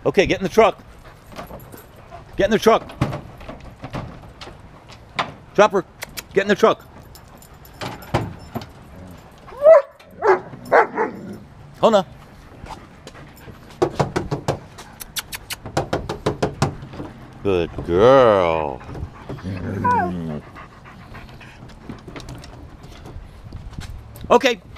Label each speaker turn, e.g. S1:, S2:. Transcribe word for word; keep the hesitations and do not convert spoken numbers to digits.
S1: Okay, get in the truck. Get in the truck. Chopper, get in the truck. Kona. Good girl. Okay.